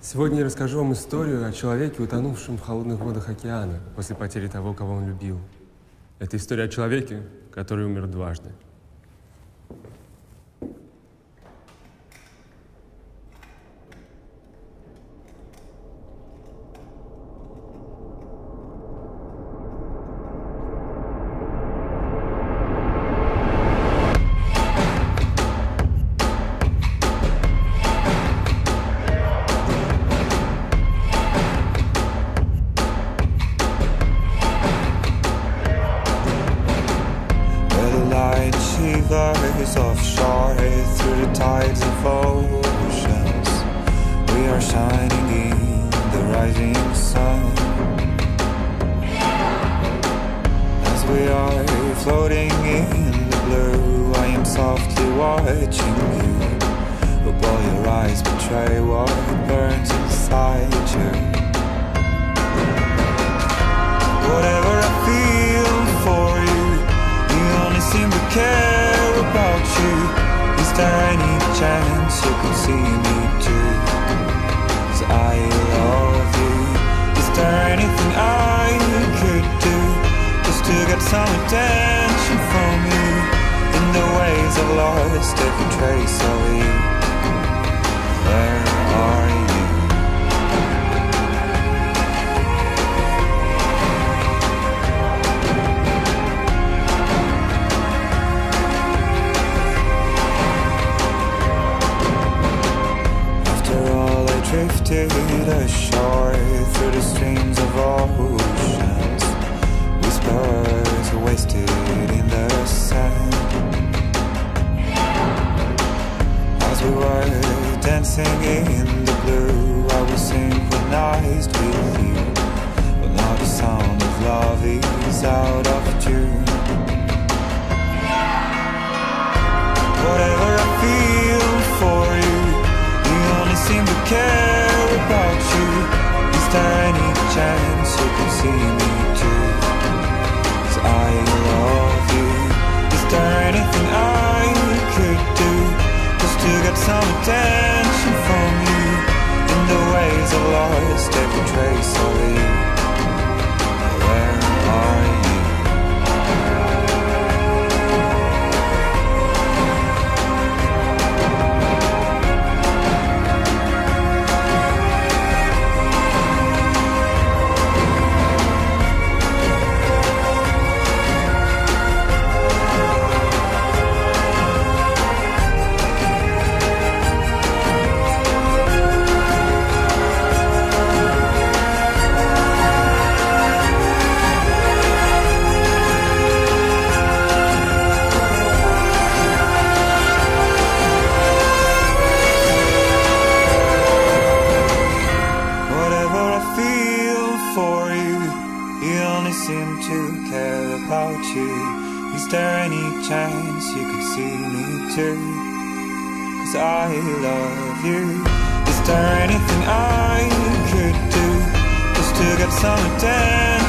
Сегодня я расскажу вам историю о человеке, утонувшем в холодных водах океана после потери того, кого он любил. Это история о человеке, который умер дважды. Shivers offshore through the tides of oceans. We are shining in the rising sun. As we are floating in the blue, I am softly watching you. But while your eyes betray what burns inside you, whatever I feel for you, you only seem to care about you. Is there any chance you could see me too? 'Cause I love you. Is there anything I could do just to get some attention from you? In the ways I've lost every trace of you. Where are you? Drifted ashore through the streams of oceans. Whispers wasted in the sand. As we were dancing in the blue, I was synchronized with you. But now the sound of love is out of tune. Whatever I feel for you, you only seem to care about you. Is there any chance you can see me too? 'Cause I love you. Is there anything I could do just to get some attention from you? In the ways I've lost every trace of you. Where are you? Seem to care about you. Is there any chance you could see me too? 'Cause I love you. Is there anything I could do just to get some attention